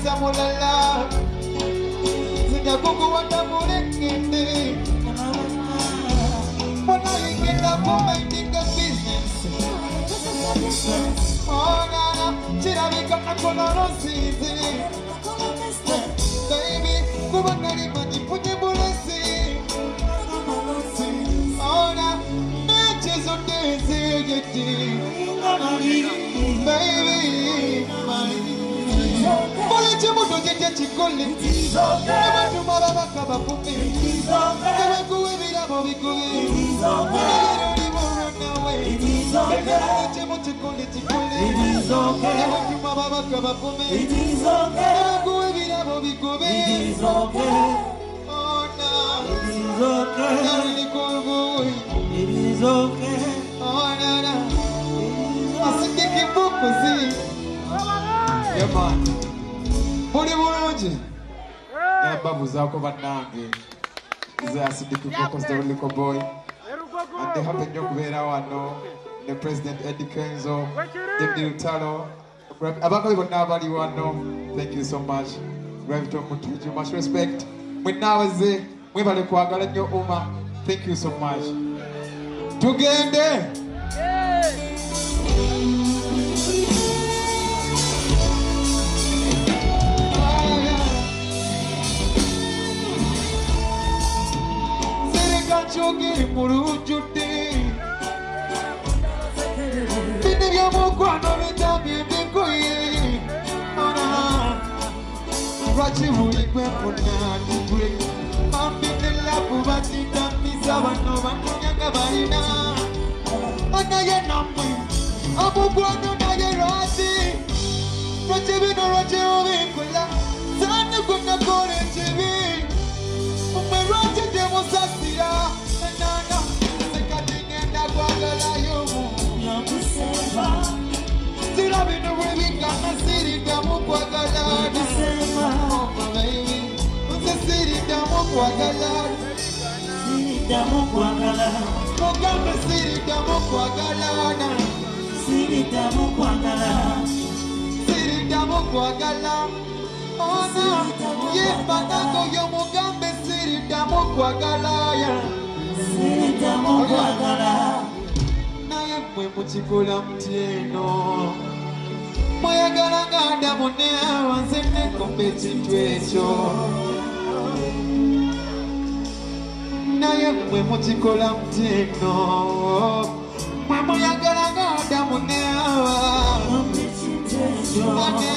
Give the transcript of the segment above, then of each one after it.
mulala. Zinja kuku watamulekende. When I get up for my nigga business. Oh, nana, chira vika akono season. Baby, kubangari mani punye bulesi. Oh, na, natches on daisy, baby. Mole chimuto jeje chikole. Ewa tumara bakaba pume. Ewa kuwe bila bobikuwe. And they have a young Vera, the President Eddie Kenzo, Deputy Utalo, thank you so much. Much respect. Thank you so much. Together. Jogi murujuti Bidya mukwana vitambi bikoye Ona Rachi mulikwe kuna nukwe Mambi nila kubati tamisa wano Wanonyanga barina Ona ye namwe Amukwana na ye rati Rachi vino rachi uvikula Sani kuna kore chivi Umerati demo sasira Nana, sekatingenda kwagala yomu Yakusema Sira bino webika nasiri damu kwagala Oh my baby Siri damu kwagala Siri damu kwagala Mugambe siri damu kwagala Siri damu kwagala Siri damu kwagala Oh no Yembanako yo mugambe siri damu kwagala Sirita mukwagala Naye mwe muchikola mtieno Mwayagala nganda munea Wanzene kombe chintu echo Naye mwe muchikola mtieno Mwayagala nganda munea Kombe chintu echo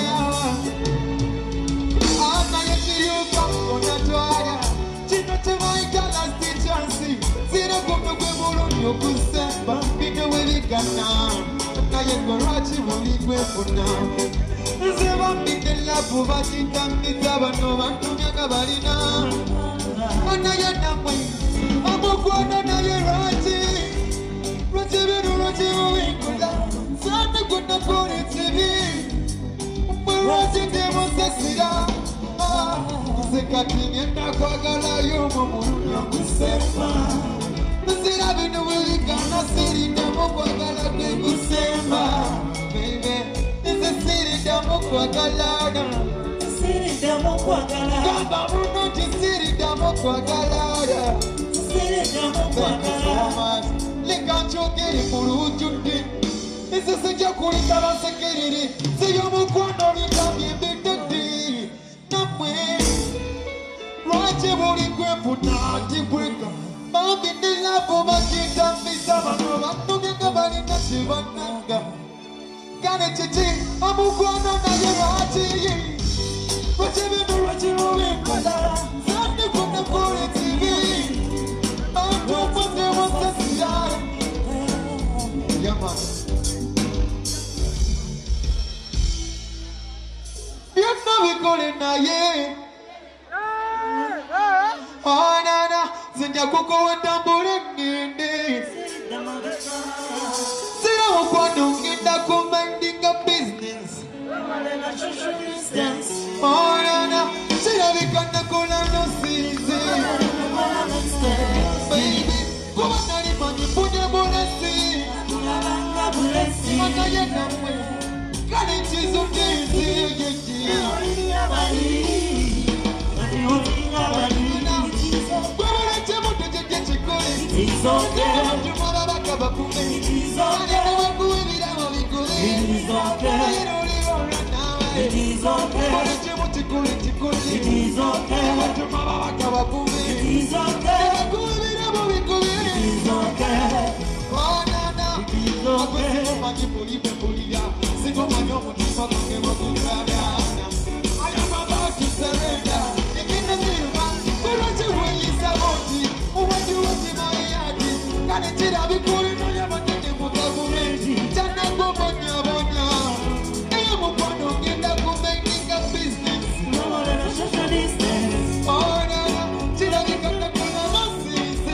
Naye chiyuka mkonatwaya Chino chemaikala stichansi Zira kumno kwe mulu nyokusemba Bine welikana Naye korachi mulikwe funa Zeba mbinde lapu batita mitaba no bantunyaka balina Naye namwe Amukwana naye rachi Rachi binu rachi uwikula Sane kuna kore tibi Mwe rachi demo sasira Sekatingenda kwagala yomo mulu nyokusemba Zira binu wilikana siri damo kwagala kusemba Baby, it's siri damo kwagala Siri damo kwagala Kamba munuti siri damo kwagala Siri damo kwagala Lika chokeri mulu jundi Isi sija kulika basekiriri Siyo mukwano likamye bidadi Namwe Rache mulikwe punati kweka Mambi nila poma kita misa manova Nungeka balina shivananga Kane chichi amukwana na ye rachi Rache vinu rachi uwikala Zani kuna kore TV Anto pote wasasira Yama Yama wikole na ye Oh nana Zinja kuko watambure ngende Sira wakwano ngenda kumandinga business Oh nana Sira vikanda kula no sisi Baby Kuma nari mani punye bulesi Maka ye namwe Kani chizu kisi Mulikimu kikuli kikuli Batuma babaka bakubi Bakubira mu bikubiri Onana Akwesi magipuli pepulira Singomanyo mutima kange bakugabana I am about to surrender Ikine ziruma Kuroche weyisa moti Uwezi wati mayadi Kane chira bikuli Noya matini mukaburi Chane kubonya bonya Eyo mukwano ngenda kumakinga business Oh nana Chira bikata kuna masisi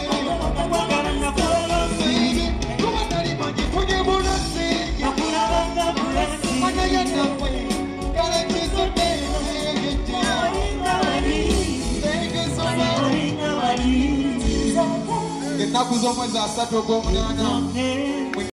Baby Kumatari manji kunye burasi Mana yana mwe Kale kiso Enaku z'omwezi asatu ogw'omunaana